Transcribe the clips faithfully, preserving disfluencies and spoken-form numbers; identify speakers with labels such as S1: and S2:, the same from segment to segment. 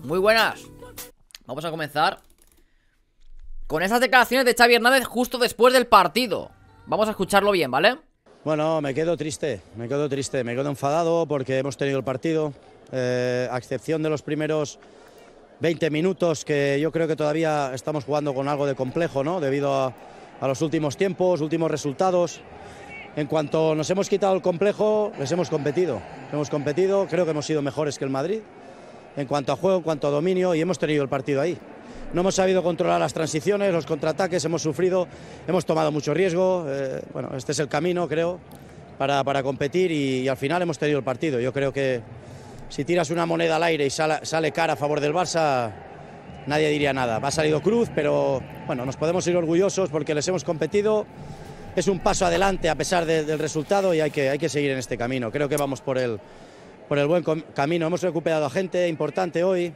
S1: Muy buenas. Vamos a comenzar con esas declaraciones de Xavi Hernández justo después del partido. Vamos a escucharlo bien, ¿vale?
S2: Bueno, me quedo triste, me quedo triste, me quedo enfadado porque hemos tenido el partido, eh, a excepción de los primeros veinte minutos, que yo creo que todavía estamos jugando con algo de complejo, ¿no? Debido a, a los últimos tiempos, últimos resultados. En cuanto nos hemos quitado el complejo, les hemos competido, hemos competido, creo que hemos sido mejores que el Madrid, en cuanto a juego, en cuanto a dominio, y hemos tenido el partido ahí. No hemos sabido controlar las transiciones, los contraataques, hemos sufrido, hemos tomado mucho riesgo. Eh, bueno, este es el camino, creo, para, para competir y, y al final hemos tenido el partido. Yo creo que si tiras una moneda al aire y sale, sale cara a favor del Barça, nadie diría nada. Ha salido cruz, pero bueno, nos podemos ir orgullosos porque les hemos competido. Es un paso adelante a pesar de, del resultado y hay que, hay que seguir en este camino. Creo que vamos por el, por el buen camino. Hemos recuperado a gente importante hoy.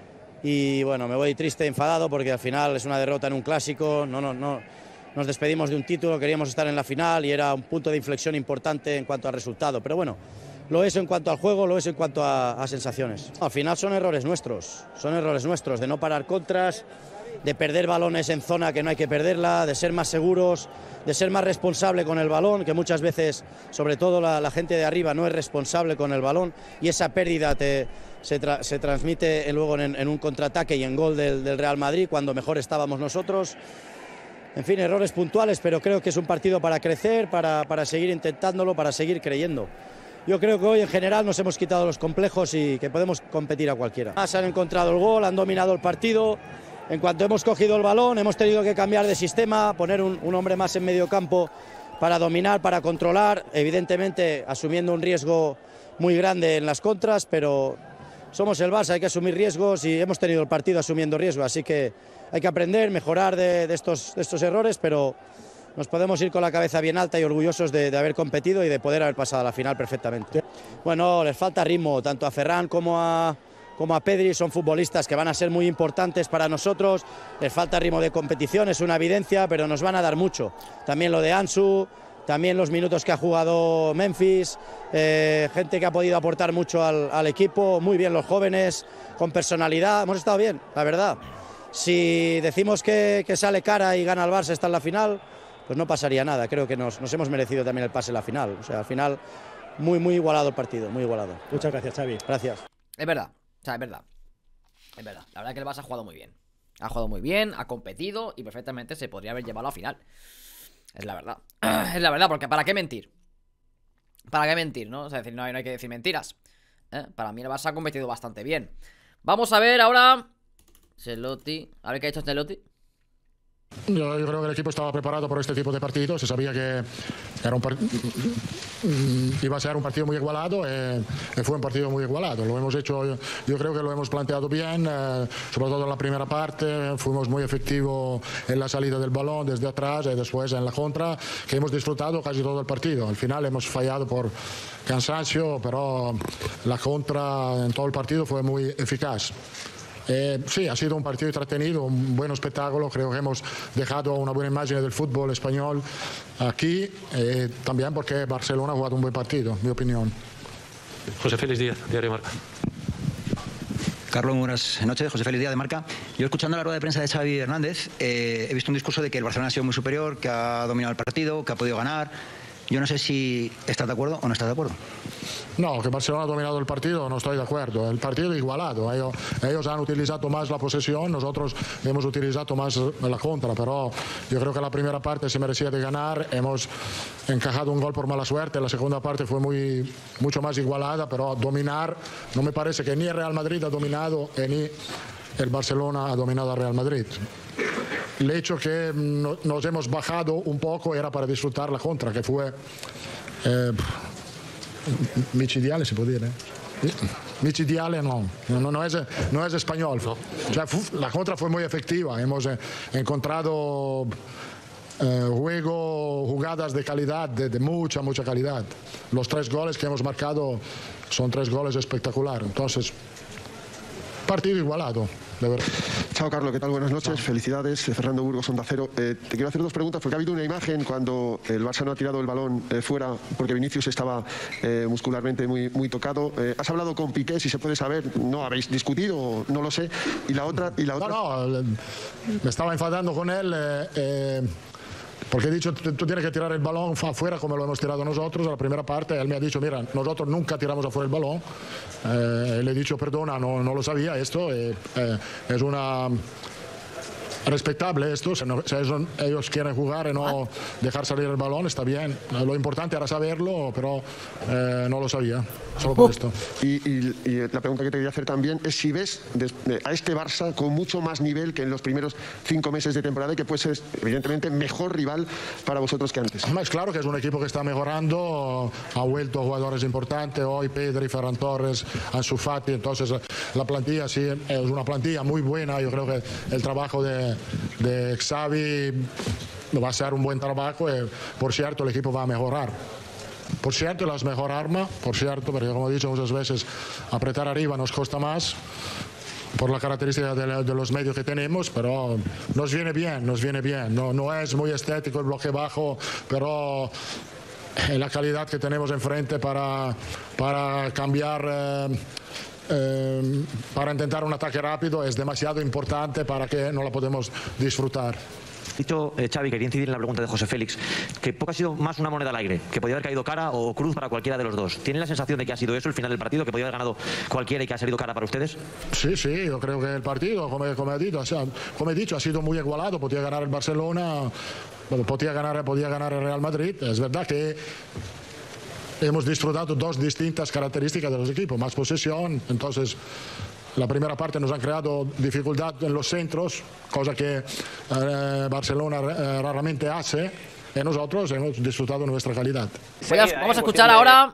S2: Y bueno, me voy triste, enfadado, porque al final es una derrota en un clásico, no, no, no, nos despedimos de un título, queríamos estar en la final y era un punto de inflexión importante en cuanto al resultado, pero bueno, lo es en cuanto al juego, lo es en cuanto a, a sensaciones. Al final son errores nuestros, son errores nuestros, de no parar contras, de perder balones en zona que no hay que perderla, de ser más seguros, de ser más responsable con el balón, que muchas veces, sobre todo la, la gente de arriba, no es responsable con el balón y esa pérdida te... Se, tra se transmite luego en, en un contraataque y en gol del, del Real Madrid cuando mejor estábamos nosotros. En fin, errores puntuales, pero creo que es un partido para crecer, para, para seguir intentándolo, para seguir creyendo. Yo creo que hoy en general nos hemos quitado los complejos y que podemos competir a cualquiera. Se han encontrado el gol, han dominado el partido. En cuanto hemos cogido el balón, hemos tenido que cambiar de sistema, poner un, un hombre más en medio campo para dominar, para controlar, evidentemente asumiendo un riesgo muy grande en las contras, pero... Somos el Barça, hay que asumir riesgos y hemos tenido el partido asumiendo riesgos, así que hay que aprender, mejorar de, de, estos, de estos errores, pero nos podemos ir con la cabeza bien alta y orgullosos de, de haber competido y de poder haber pasado a la final perfectamente. Bueno, les falta ritmo, tanto a Ferran como a, como a Pedri, son futbolistas que van a ser muy importantes para nosotros, les falta ritmo de competición, es una evidencia, pero nos van a dar mucho. También lo de Ansu, también los minutos que ha jugado Memphis, eh, gente que ha podido aportar mucho al, al equipo, muy bien los jóvenes, con personalidad, hemos estado bien, la verdad. Si decimos que, que sale cara y gana el Barça, está en la final, pues no pasaría nada, creo que nos, nos hemos merecido también el pase en la final, o sea, al final muy, muy igualado el partido, muy igualado.
S3: Muchas gracias, Xavi.
S2: Gracias.
S1: Es verdad, o sea, es verdad, es verdad, la verdad que el Barça ha jugado muy bien, ha jugado muy bien, ha competido y perfectamente se podría haber llevado a la final. Es la verdad, es la verdad, porque ¿para qué mentir? ¿Para qué mentir, no? O sea, decir, no hay, no hay que decir mentiras, ¿eh? Para mí el Barça ha competido bastante bien. Vamos a ver ahora Ancelotti, a ver qué ha hecho Ancelotti.
S4: Yo, yo creo que el equipo estaba preparado por este tipo de partidos, se sabía que era un iba a ser un partido muy igualado y, y fue un partido muy igualado. Lo hemos hecho, yo, yo creo que lo hemos planteado bien, eh, sobre todo en la primera parte, fuimos muy efectivos en la salida del balón desde atrás y después en la contra, que hemos disfrutado casi todo el partido. Al final hemos fallado por cansancio, pero la contra en todo el partido fue muy eficaz. Eh, sí, ha sido un partido entretenido, un buen espectáculo, creo que hemos dejado una buena imagen del fútbol español aquí, eh, también porque Barcelona ha jugado un buen partido, mi opinión.
S5: José Félix Díaz, Diario Marca.
S6: Carlos, buenas noches. José Félix Díaz de Marca. Yo, escuchando la rueda de prensa de Xavi Hernández, eh, he visto un discurso de que el Barcelona ha sido muy superior, que ha dominado el partido, que ha podido ganar. Yo no sé si estás de acuerdo o no estás de acuerdo.
S4: No, que Barcelona ha dominado el partido, no estoy de acuerdo. El partido es igualado. Ellos, ellos han utilizado más la posesión, nosotros hemos utilizado más la contra, pero yo creo que la primera parte se merecía de ganar. Hemos encajado un gol por mala suerte. La segunda parte fue muy, mucho más igualada, pero dominar, no me parece que ni el Real Madrid ha dominado ni el Barcelona ha dominado al Real Madrid. El hecho que nos hemos bajado un poco era para disfrutar la contra, que fue eh, micidiale, si può dire. Micidiale no, no, no, es, no es español. O sea, la contra fue muy efectiva, hemos eh, encontrado eh, juego, jugadas de calidad, de, de mucha, mucha calidad. Los tres goles que hemos marcado son tres goles espectaculares, entonces partido igualado, de verdad.
S3: Chao, Carlos, ¿qué tal? Buenas noches, felicidades. Fernando Burgos, Onda Cero. Eh, te quiero hacer dos preguntas porque ha habido una imagen cuando el Barça no ha tirado el balón eh, fuera porque Vinicius estaba eh, muscularmente muy, muy tocado. Eh, ¿Has hablado con Piqué, si se puede saber? ¿No habéis discutido? No lo sé. Y la otra... Y la otra...
S4: No, no, me estaba enfadando con él eh, eh, porque he dicho, tú tienes que tirar el balón afuera como lo hemos tirado nosotros a la primera parte. Él me ha dicho, mira, nosotros nunca tiramos afuera el balón. Eh, le he dicho, perdona, no, no lo sabía esto. Eh, eh, es una... respetable esto, si, no, si ellos quieren jugar y no dejar salir el balón, está bien. Lo importante era saberlo, pero eh, no lo sabía, solo por esto.
S3: Y, y, y la pregunta que te quería hacer también es si ves a este Barça con mucho más nivel que en los primeros cinco meses de temporada y que puede ser, evidentemente, mejor rival para vosotros que antes.
S4: Es claro que es un equipo que está mejorando, ha vuelto jugadores importantes, hoy Pedri, Ferran Torres, Ansu Fati, entonces la plantilla sí es una plantilla muy buena. Yo creo que el trabajo de de Xavi va a ser un buen trabajo y, por cierto, el equipo va a mejorar. Por cierto, la mejor arma, por cierto, porque como he dicho muchas veces, apretar arriba nos cuesta más por la característica de, de los medios que tenemos, pero nos viene bien, nos viene bien. No, no es muy estético el bloque bajo, pero la calidad que tenemos enfrente para, para cambiar... Eh, Eh, para intentar un ataque rápido es demasiado importante para que no la podemos disfrutar.
S7: Dicho eh, Xavi, quería incidir en la pregunta de José Félix, que poco ha sido más una moneda al aire, que podía haber caído cara o cruz para cualquiera de los dos. ¿Tienen la sensación de que ha sido eso el final del partido, que podía haber ganado cualquiera y que ha salido cara para ustedes?
S4: Sí, sí, yo creo que el partido, como, como, he, dicho, o sea, como he dicho, ha sido muy igualado. Podía ganar el Barcelona, podía ganar, podía ganar el Real Madrid. Es verdad que hemos disfrutado dos distintas características de los equipos, más posesión, entonces la primera parte nos han creado dificultad en los centros, cosa que eh, Barcelona eh, raramente hace, y nosotros hemos disfrutado nuestra calidad.
S1: Voy a, vamos a escuchar ahora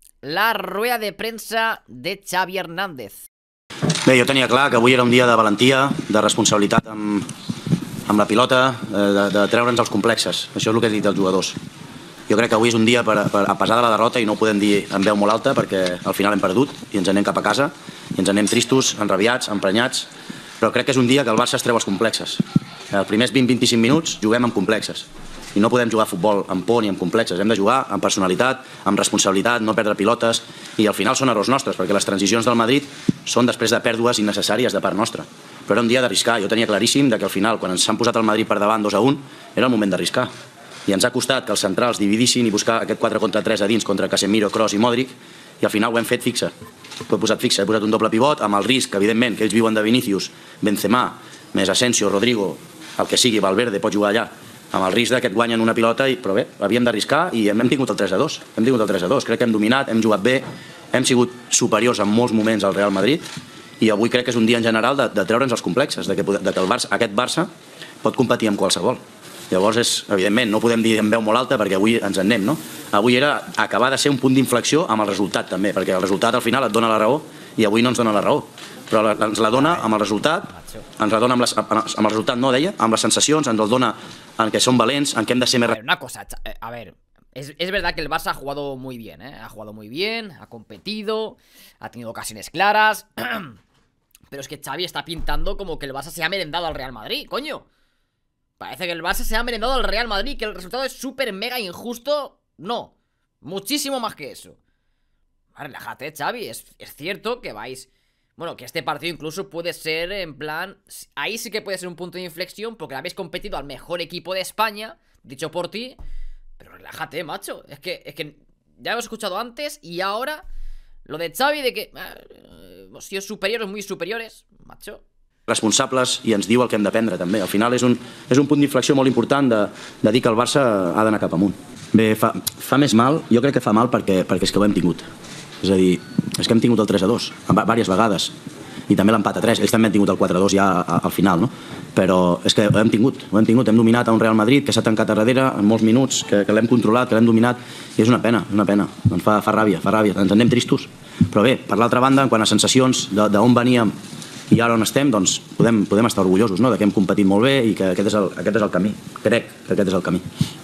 S1: la rueda de prensa de Xavi Hernández.
S2: Bé, jo tenia clar que avui era un dia de valentia, de responsabilitat amb, amb la pilota, de, de treure'ns els complexes. Això és el que he dit als jugadors. Jo crec que avui és un dia per, per, a pesar de la derrota, i no ho podem dir amb veu molt alta perquè al final hem perdut i ens anem cap a casa i ens anem tristos, enrabiats, emprenyats, però crec que és un dia que el Barça es treu els complexes. Els primers vint a vint-i-cinc minuts juguem amb complexes i no podem jugar a futbol amb por ni amb complexes, hem de jugar amb personalitat, amb responsabilitat, no perdre pilotes, i al final són errors nostres perquè les transicions del Madrid són després de pèrdues innecessàries de part nostra. Però era un dia d'arriscar, jo tenia claríssim que al final, quan ens han posat el Madrid per davant dos a un, era el moment d'arriscar. I ens ha costat que els centrals dividissin i buscar aquest quatre contra tres a dins contra Casemiro, Kroos i Modric, i al final ho hem fet fixe. Ho he posat fixe, he posat un doble pivot amb el risc, evidentment, que ells viuen de Vinicius, Benzema, més Asensio, Rodrigo, el que sigui, Valverde, pot jugar allà, amb el risc que et guanyen una pilota, i, però bé, havíem d'arriscar i hem, hem tingut el tres a dos. Hem tingut el tres a dos, crec que hem dominat, hem jugat bé, hem sigut superiors en molts moments al Real Madrid, i avui crec que és un dia en general de, de treure'ns els complexes, de que, de que el Barça, aquest Barça pot competir amb qualsevol. Llavors, és, evidentment, no podem dir en veu molt alta perquè avui ens en anem, no? Avui era acabar de ser un punt d'inflexió amb el resultat, també, perquè el resultat al final et dona la raó i avui no ens dona la raó. Però la, ens la dona amb el resultat, ens la dona amb, les, amb el resultat, no, deia, amb les sensacions, ens el dona en què som valents, en què hem de ser més...
S1: A ver, una cosa, a ver, es, es verdad que el Barça ha jugado muy bien, ¿eh? Ha jugado muy bien, ha competido, ha tenido ocasiones claras, pero es que Xavi está pintando como que el Barça se ha merendado al Real Madrid, coño. Parece que el Barça se ha merendado al Real Madrid, que el resultado es súper mega injusto. No, muchísimo más que eso. Relájate, Xavi, es, es cierto que vais... Bueno, que este partido incluso puede ser en plan... Ahí sí que puede ser un punto de inflexión, porque habéis competido al mejor equipo de España, dicho por ti. Pero relájate, macho. Es que, es que ya hemos escuchado antes y ahora lo de Xavi de que... Eh, hemos sido superiores, muy superiores, macho.
S2: Responsables i ens diu el que hem d'aprendre també. Al final és un, és un punt d'inflexió molt important de, de dir que el Barça ha d'anar cap amunt. Bé, fa, fa més mal, jo crec que fa mal perquè, perquè és que ho hem tingut. És a dir, és que hem tingut el tres a dos diverses vegades i també l'empat a tres, ells també han tingut el quatre a dos ja al final, no? Però és que ho hem tingut, ho hem tingut, hem dominat a un Real Madrid que s'ha tancat a darrere en molts minuts, que, que l'hem controlat, que l'hem dominat, i és una pena, és una pena, ens fa, fa ràbia, fa ràbia, ens en anem tristos. Però bé, per l'altra banda, en quant a sensacions d'on veníem i ara on estem, doncs podem, podem estar orgullosos, no?, de que hem competit molt bé i que aquest és, el, aquest és el camí. Crec que aquest és el camí.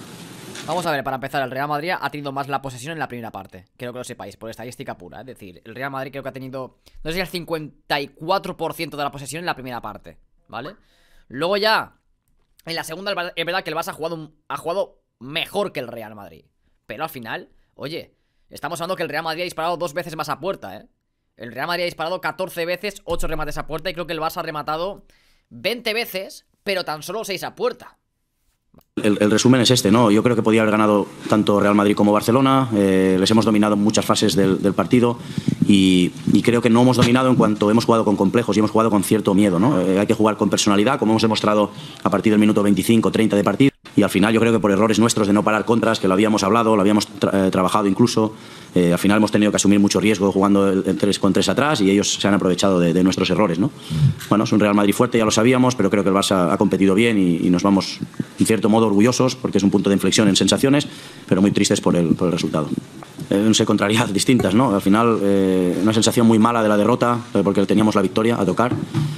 S1: Vamos a ver, para empezar, el Real Madrid ha tenido más la posesión en la primera parte. Creo que lo sepáis, por estadística pura. Es decir, el Real Madrid creo que ha tenido, no sé si el cincuenta y cuatro por ciento de la posesión en la primera parte. ¿vale? Luego ya, en la segunda es verdad que el Barça ha jugado, un, ha jugado mejor que el Real Madrid. Pero al final, oye, estamos hablando que el Real Madrid ha disparado dos veces más a puerta, ¿eh? El Real Madrid ha disparado catorce veces, ocho remates a puerta. Y creo que el Barça ha rematado veinte veces, pero tan solo seis a puerta.
S2: El, el resumen es este, ¿no? Yo creo que podía haber ganado tanto Real Madrid como Barcelona. Eh, les hemos dominado en muchas fases del, del partido y, y creo que no hemos dominado en cuanto hemos jugado con complejos y hemos jugado con cierto miedo, ¿no? Eh, hay que jugar con personalidad, como hemos demostrado a partir del minuto veinticinco treinta de partido. Y al final yo creo que por errores nuestros de no parar contras, que lo habíamos hablado, lo habíamos tra eh, trabajado incluso, eh, al final hemos tenido que asumir mucho riesgo jugando el, el tres con tres atrás y ellos se han aprovechado de, de nuestros errores, ¿no? Bueno, es un Real Madrid fuerte, ya lo sabíamos, pero creo que el Barça ha competido bien y, y nos vamos, en cierto modo, orgullosos porque es un punto de inflexión en sensaciones, pero muy tristes por el, por el resultado. Eh, no sé, contrariedades distintas, ¿no? Al final, eh, una sensación muy mala de la derrota, eh, porque teníamos la victoria a tocar.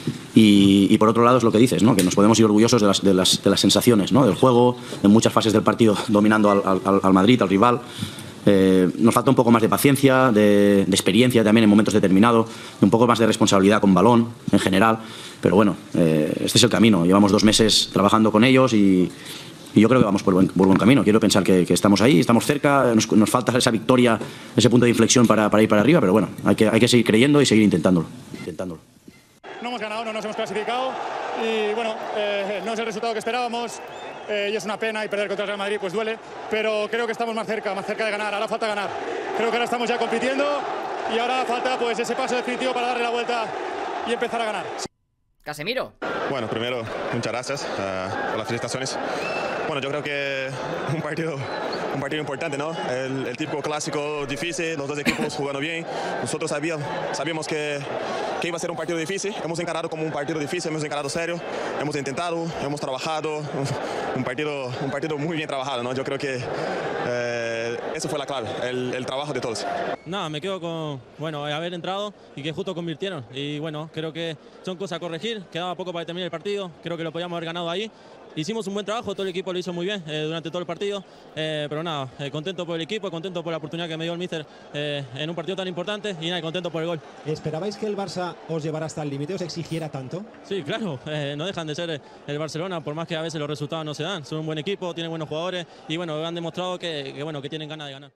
S2: Y, y por otro lado es lo que dices, ¿no? Que nos podemos ir orgullosos de las, de las, de las sensaciones, ¿no? Del juego, en muchas fases del partido dominando al, al, al Madrid, al rival. Eh, nos falta un poco más de paciencia, de, de experiencia también en momentos determinados, un poco más de responsabilidad con balón en general. Pero bueno, eh, este es el camino. Llevamos dos meses trabajando con ellos y, y yo creo que vamos por buen, por buen camino. Quiero pensar que, que estamos ahí, estamos cerca, nos, nos falta esa victoria, ese punto de inflexión para, para ir para arriba, pero bueno, hay que, hay que seguir creyendo y seguir intentándolo. intentándolo.
S8: No hemos ganado, no nos hemos clasificado y bueno, eh, no es el resultado que esperábamos eh, y es una pena y perder contra el Real Madrid pues duele, pero creo que estamos más cerca, más cerca de ganar, ahora falta ganar. Creo que ahora estamos ya compitiendo y ahora falta pues ese paso definitivo para darle la vuelta y empezar a ganar.
S1: Casemiro.
S9: Bueno, primero, muchas gracias uh, por las felicitaciones. Bueno, yo creo que un partido, un partido importante, ¿no? El, el típico clásico difícil, los dos equipos jugando bien. Nosotros sabíamos, sabíamos que, que iba a ser un partido difícil. Hemos encarado como un partido difícil, hemos encarado serio, hemos intentado, hemos trabajado. Un partido, un partido muy bien trabajado, ¿no? Yo creo que eh, eso fue la clave, el, el trabajo de todos.
S10: Nada, me quedo con, bueno, haber entrado y que justo convirtieron. Y bueno, creo que son cosas a corregir. Quedaba poco para terminar el partido. Creo que lo podíamos haber ganado ahí. Hicimos un buen trabajo, todo el equipo lo hizo muy bien eh, durante todo el partido, eh, pero nada, eh, contento por el equipo, contento por la oportunidad que me dio el míster eh, en un partido tan importante y nada, contento por el gol.
S11: ¿Esperabais que el Barça os llevara hasta el límite, os exigiera tanto?
S10: Sí, claro, eh, no dejan de ser el Barcelona, por más que a veces los resultados no se dan. Son un buen equipo, tienen buenos jugadores y bueno, han demostrado que, que, bueno, que tienen ganas de ganar.